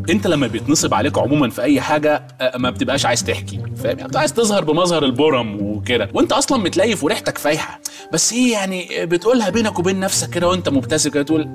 انت لما بيتنصب عليك عموما في اي حاجه ما بتبقاش عايز تحكي، فاهم؟ انت عايز تظهر بمظهر البرم وكده، وانت اصلا متليف وريحتك فايحه، بس ايه يعني بتقولها بينك وبين نفسك كده وانت مبتسم كده، تقول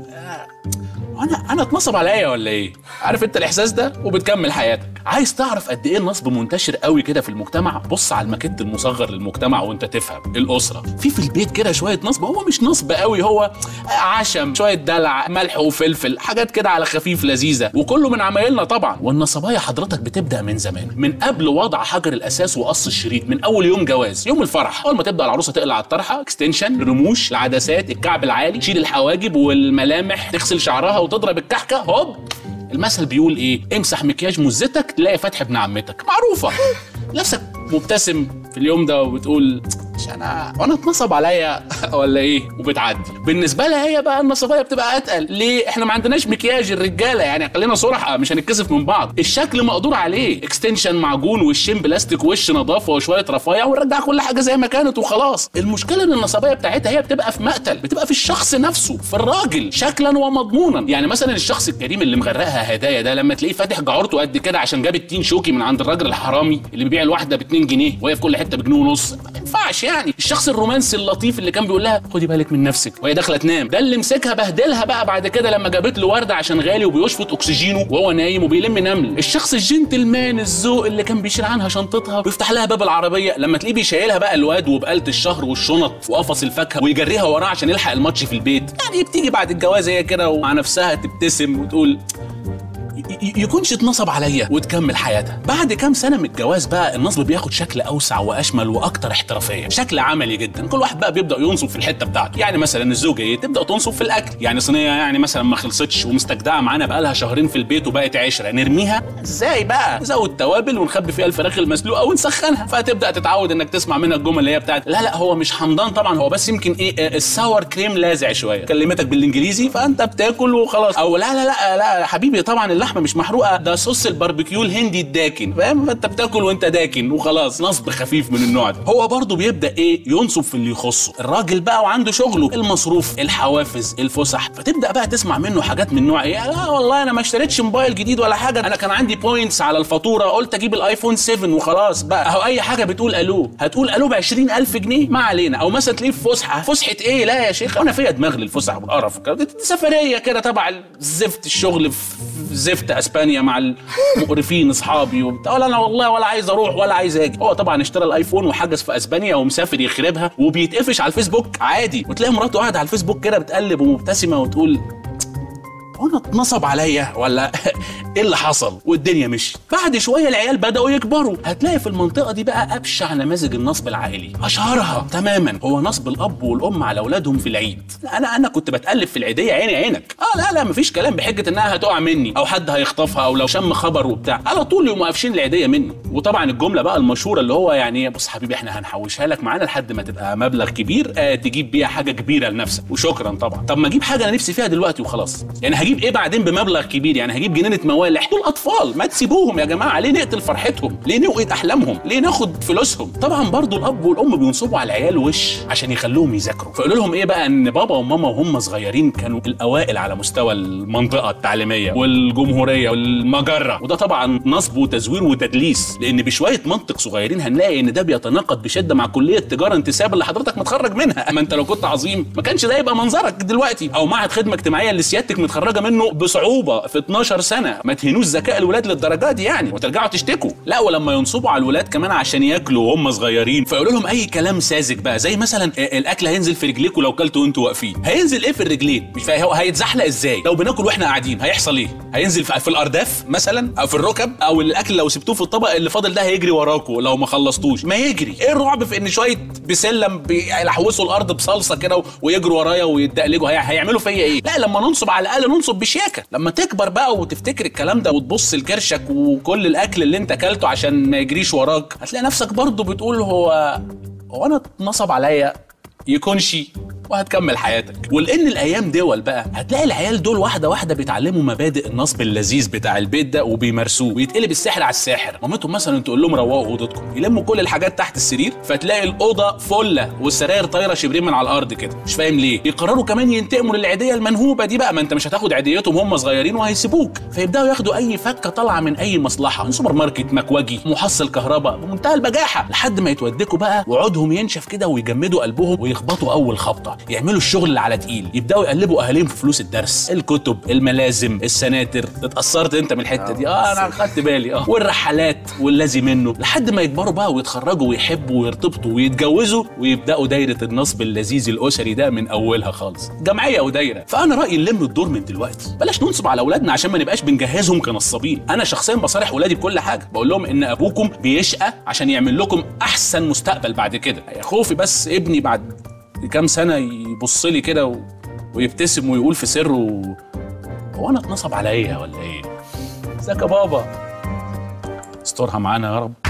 انا اتنصب عليا ولا ايه؟ عارف انت الاحساس ده؟ وبتكمل حياتك. عايز تعرف قد ايه النصب منتشر قوي كده في المجتمع؟ بص على الماكيت المصغر للمجتمع وانت تفهم. الاسره في البيت كده شويه نصب، هو مش نصب قوي، هو عشم، شويه دلع، ملح وفلفل، حاجات كده على خفيف لذيذه، وكله من عمايلنا طبعا. والنصبايه حضرتك بتبدا من زمان، من قبل وضع حجر الاساس وقص الشريط، من اول يوم جواز، يوم الفرح، اول ما تبدا العروسه تقلع الطرحه، اكستنشن، رموش، العدسات، الكعب العالي، تشيل الحواجب والملامح، تغسل شعرها وتضرب الكحكه، هوب. المثل بيقول ايه؟ امسح مكياج مزتك تلاقي فتح ابن عمتك، معروفه. نفسك مبتسم في اليوم ده وبتقول وانا اتنصب عليا ولا ايه؟ وبتعدي. بالنسبه لها هي بقى النصبايه بتبقى اتقل. ليه؟ احنا ما عندناش مكياج الرجاله، يعني خلينا صراحه مش هنتكسف من بعض. الشكل مقدور عليه، اكستنشن، معجون، وشين بلاستيك، وش نظافه، وشويه رفايع، ونرجع كل حاجه زي ما كانت وخلاص. المشكله ان النصبايه بتاعتها هي بتبقى في مقتل، بتبقى في الشخص نفسه، في الراجل شكلا ومضمونا. يعني مثلا الشخص الكريم اللي مغرقها هدايا ده، لما تلاقيه فاتح جعورته قد كده عشان جاب التين شوكي من عند الراجل الحرامي اللي بيبيع الواحده ب 2 جنيه وهي في كل حته بجنيه ونص، ما ينفعش. يعني الشخص الرومانسي اللطيف اللي كان بيقول لها خدي بالك من نفسك وهي داخله تنام، ده اللي مسكها بهدلها بقى بعد كده لما جابت له ورده عشان غالي وبيشفط اكسجينه وهو نايم وبيلم نمل. الشخص الجنتلمان الذوق اللي كان بيشيل عنها شنطتها ويفتح لها باب العربيه لما تلاقيه بيشيلها بقى الواد وبقاله الشهر والشنط وقفص الفاكهه ويجريها وراه عشان يلحق الماتش في البيت. يعني بتيجي بعد الجواز هي كده ومع نفسها تبتسم وتقول يكونش اتنصب عليا وتكمل حياتها. بعد كام سنه من الجواز بقى النصب بياخد شكل اوسع واشمل واكتر احترافيه، شكل عملي جدا. كل واحد بقى بيبدا ينصب في الحته بتاعته. يعني مثلا الزوجه ايه؟ تبدا تنصب في الاكل، يعني صينيه يعني مثلا ما خلصتش ومستجدعه معانا بقى لها شهرين في البيت وبقت عشره، نرميها ازاي بقى؟ نزود توابل ونخبي فيها الفراخ المسلوقه ونسخنها. فتبدا تتعود انك تسمع منها الجمل اللي هي بتاعت لا هو مش حمضان طبعا، هو بس يمكن ايه الساور كريم لاذع شويه، كلمتك بالانجليزي فانت بتاكل وخلاص. او لا يا حبيبي طبعا اللحمه مش محروقه، ده صوص الباربيكيو الهندي الداكن، فاهم؟ فانت بتاكل وانت داكن وخلاص. نصب خفيف من النوع ده. هو برضه بيبدا ايه؟ ينصب في اللي يخصه. الراجل بقى وعنده شغله، المصروف، الحوافز، الفسح، فتبدا بقى تسمع منه حاجات من نوع ايه؟ لا والله انا ما اشتريتش موبايل جديد ولا حاجه، انا كان عندي بوينتس على الفاتوره قلت اجيب الايفون 7 وخلاص بقى. اهو اي حاجه بتقول الو، هتقول الو ب 20,000 جنيه ما علينا. او مثلا تلاقيه في فسحه، فسحه ايه؟ لا يا شيخ انا فيا دماغ للفسح والقرف، دي سفريه كده تبع زفت الشغل في زفت اسبانيا مع المقرفين اصحابي وبتاع، ولا انا والله ولا عايز اروح ولا عايز اجي. هو طبعا اشترى الايفون وحجز في اسبانيا ومسافر يخربها وبيتقفش على الفيسبوك عادي، وتلاقي مراته قاعده على الفيسبوك كده بتقلب ومبتسمه وتقول وانا اتنصب عليا ولا ايه اللي حصل؟ والدنيا مشيت. بعد شويه العيال بداوا يكبروا، هتلاقي في المنطقه دي بقى ابشع نماذج النصب العائلي. اشهرها تماما هو نصب الاب والام على اولادهم في العيد. انا كنت بتقلب في العيديه عيني عينك، لا مفيش كلام بحجه انها هتقع مني او حد هيخطفها او لو شم خبر وبتاع، على طول يقوموا قافشين العيديه مني. وطبعا الجمله بقى المشهوره اللي هو يعني بص حبيبي احنا هنحوشها لك معانا لحد ما تبقى مبلغ كبير تجيب بيها حاجه كبيره لنفسك وشكرا. طبعا طب ما اجيب حاجه انا نفسي فيها دلوقتي وخلاص، يعني هجيب ايه بعدين بمبلغ كبير؟ يعني هجيب جنينه موالح؟ دول اطفال، ما تسيبوهم يا جماعه. ليه نقتل فرحتهم؟ ليه نوقد احلامهم؟ ليه ناخد فلوسهم؟ طبعا برضو الاب والام بينصبوا على العيال وش عشان يخلوهم يذاكروا، فيقولوا لهم ايه بقى؟ ان بابا وماما وهم صغيرين كانوا الاوائل على مستوى المنطقه التعليميه والجمهوريه والمجره، وده طبعا نصب وتزوير وتدليس، لان بشويه منطق صغيرين هنلاقي ان ده بيتناقض بشده مع كليه تجاره انتساب اللي حضرتك متخرج منها. اما انت لو كنت عظيم ما كانش ده يبقى منظرك دلوقتي. او معهد خدمه اجتماعيه اللي سيادتك متخرجه منه بصعوبه في 12 سنه. ما تهينوش ذكاء الولاد للدرجات دي يعني وترجعوا تشتكوا. لا ولما ينصبوا على الولاد كمان عشان ياكلوا وهم صغيرين فيقولوا لهم اي كلام ساذج بقى، زي مثلا الاكل هينزل في رجليكوا لو كلتوا وانتوا واقفين. هينزل ايه في الرجلين؟ مش فاهم. هو هيتزحلق ازاي؟ لو بناكل واحنا قاعدين هيحصل ايه؟ هينزل في الارداف مثلا او في الركب، او الاكل لو سبتوه في الطبق اللي فاضل ده هيجري وراكوا لو ما خلصتوش. ما يجري. ايه الرعب في ان شويه بسلم بيلحوسوا الارض بصلصه كده ويجروا ورايا ويدقلجوا؟ هيعملوا فيا ايه؟ لا لما ننصب على الاقل ننصب بشياكه. لما تكبر بقى وتفتكر الكلام ده وتبص لكرشك وكل الاكل اللي انت اكلته عشان ما يجريش وراك، هتلاقي نفسك برضو بتقول هو انا اتنصب عليا؟ يكونش وهتكمل حياتك. ولان الايام دول بقى هتلاقي العيال دول واحده واحده بيتعلموا مبادئ النصب اللذيذ بتاع البيت ده وبيمارسوه، ويتقلب السحر على الساحر. مامتهم مثلا تقول لهم روقوا اوضتكم، يلموا كل الحاجات تحت السرير، فتلاقي الاوضه فله والسراير طايره شبرين من على الارض كده، مش فاهم ليه. يقرروا كمان ينتقموا للعيديه المنهوبه دي بقى، ما انت مش هتاخد عيديتهم هم صغيرين وهيسيبوك، فيبداوا ياخدوا اي فكه طالعه من اي مصلحه، من سوبر ماركت، مكواجي، محصل كهرباء، بمنتهى البجاحه، لحد ما يتودكوا بقى وعودهم ينشف كده ويجمدوا قلبهم ويخبطوا اول خبطه، يعملوا الشغل اللي على تقيل، يبداوا يقلبوا اهاليهم في فلوس الدرس، الكتب، الملازم، السناتر. اتأثرت انت من الحته دي؟ انا خدت بالي. والرحلات والذي منه، لحد ما يكبروا بقى ويتخرجوا ويحبوا ويرتبطوا ويتجوزوا ويبداوا دايره النصب اللذيذ الاسري ده من اولها خالص، جمعيه ودايره. فانا رايي نلم الدور من دلوقتي، بلاش ننصب على اولادنا عشان ما نبقاش بنجهزهم كنصابين. انا شخصيا بصارح ولادي بكل حاجه، بقول لهم ان ابوكم بيشقى عشان يعمل لكم احسن مستقبل بعد كده. يا خوفي بس ابني بعد كام سنه يبص لي كده ويبتسم ويقول في سره هو انا اتنصب عليا ولا ايه؟ ازيك يا بابا؟ استرها معانا يا رب.